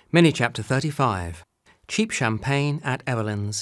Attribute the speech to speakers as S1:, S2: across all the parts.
S1: Mini-chapter 35. Cheap champagne at Evelyn's.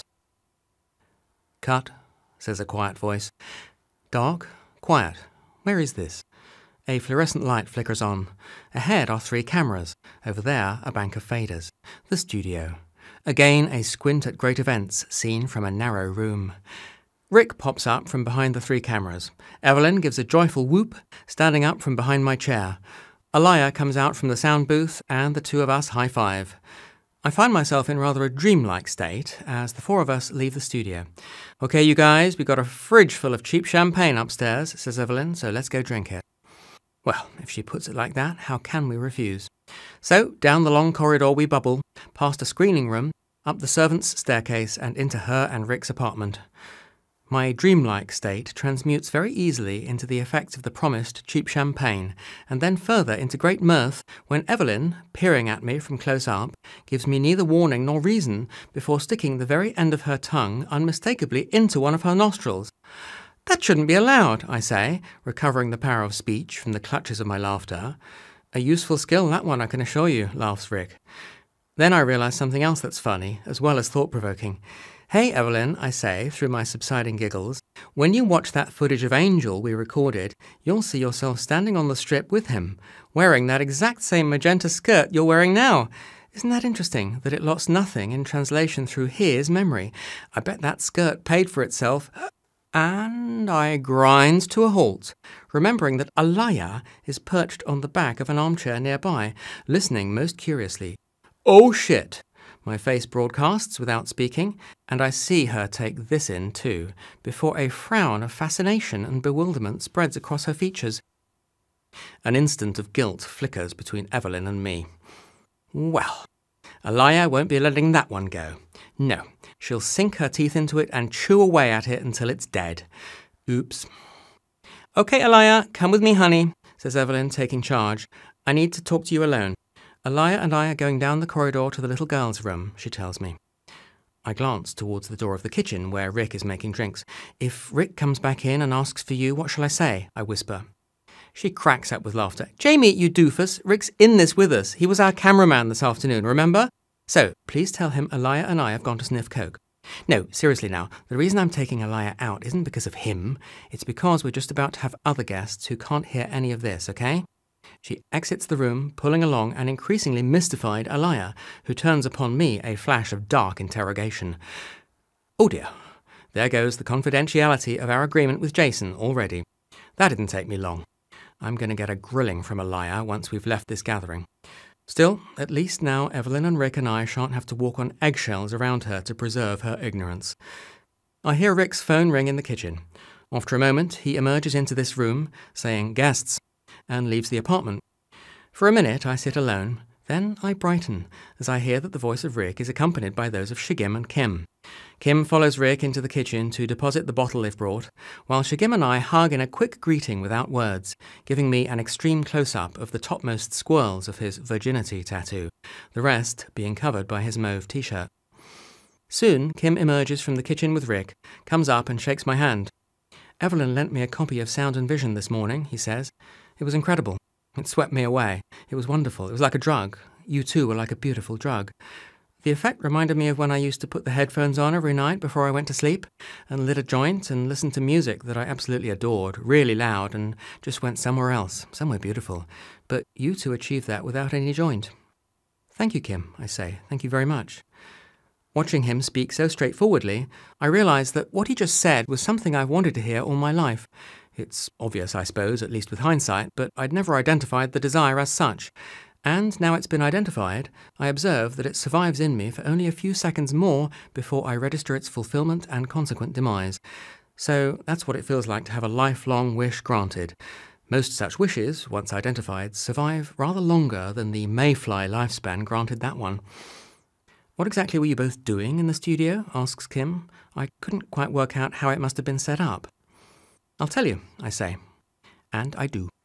S1: "Cut," says a quiet voice. "Dark, quiet. Where is this?" A fluorescent light flickers on. Ahead are 3 cameras. Over there, a bank of faders. The studio. Again, a squint at great events, seen from a narrow room. Rick pops up from behind the 3 cameras. Evelyn gives a joyful whoop, standing up from behind my chair. Alaia comes out from the sound booth, and the 2 of us high-five. I find myself in rather a dreamlike state as the 4 of us leave the studio. "Okay, you guys, we've got a fridge full of cheap champagne upstairs," says Evelyn, "so let's go drink it." Well, if she puts it like that, how can we refuse? So, down the long corridor we bubble, past a screening room, up the servants' staircase, and into her and Rick's apartment. My dreamlike state transmutes very easily into the effects of the promised cheap champagne, and then further into great mirth when Evelyn, peering at me from close up, gives me neither warning nor reason before sticking the very end of her tongue unmistakably into one of her nostrils. "That shouldn't be allowed," I say, recovering the power of speech from the clutches of my laughter. "A useful skill, that one, I can assure you," laughs Rick. Then I realise something else that's funny, as well as thought-provoking. "Hey, Evelyn," I say, through my subsiding giggles, "when you watch that footage of Angel we recorded, you'll see yourself standing on the strip with him, wearing that exact same magenta skirt you're wearing now. Isn't that interesting, that it lost nothing in translation through his memory? I bet that skirt paid for itself." And I grind to a halt, remembering that Alaia is perched on the back of an armchair nearby, listening most curiously. "Oh shit!" My face broadcasts without speaking, and I see her take this in too, before a frown of fascination and bewilderment spreads across her features. An instant of guilt flickers between Evelyn and me. Well, Alaia won't be letting that one go. No, she'll sink her teeth into it and chew away at it until it's dead. Oops. "Okay, Alaia, come with me, honey," says Evelyn, taking charge. "I need to talk to you alone." "Alaia and I are going down the corridor to the little girl's room," she tells me. I glance towards the door of the kitchen where Rick is making drinks. "If Rick comes back in and asks for you, what shall I say?" I whisper. She cracks up with laughter. "Jamie, you doofus, Rick's in this with us. He was our cameraman this afternoon, remember? So, please tell him Alaia and I have gone to sniff coke. No, seriously now, the reason I'm taking Alaia out isn't because of him. It's because we're just about to have other guests who can't hear any of this, okay?" She exits the room, pulling along an increasingly mystified Alaia, who turns upon me a flash of dark interrogation. Oh dear, there goes the confidentiality of our agreement with Jason already. That didn't take me long. I'm going to get a grilling from Alaia once we've left this gathering. Still, at least now Evelyn and Rick and I shan't have to walk on eggshells around her to preserve her ignorance. I hear Rick's phone ring in the kitchen. After a moment, he emerges into this room, saying "guests," and leaves the apartment. For a minute I sit alone, then I brighten as I hear that the voice of Rick is accompanied by those of Shigim and Kim. Kim follows Rick into the kitchen to deposit the bottle they've brought, while Shigim and I hug in a quick greeting without words, giving me an extreme close-up of the topmost squirrels of his virginity tattoo, the rest being covered by his mauve t-shirt. Soon Kim emerges from the kitchen with Rick, comes up and shakes my hand. "Evelyn lent me a copy of Sound and Vision this morning," he says. "It was incredible. It swept me away. It was wonderful. It was like a drug. You too were like a beautiful drug. The effect reminded me of when I used to put the headphones on every night before I went to sleep and lit a joint and listened to music that I absolutely adored, really loud, and just went somewhere else, somewhere beautiful. But you two achieved that without any joint." "Thank you, Kim," I say. "Thank you very much." Watching him speak so straightforwardly, I realize that what he just said was something I've wanted to hear all my life. It's obvious, I suppose, at least with hindsight, but I'd never identified the desire as such. And now it's been identified, I observe that it survives in me for only a few seconds more before I register its fulfillment and consequent demise. So that's what it feels like to have a lifelong wish granted. Most such wishes, once identified, survive rather longer than the mayfly lifespan granted that one. "What exactly were you both doing in the studio?" asks Kim. I couldn't quite work out how it must have been set up. "I'll tell you," I say. And I do.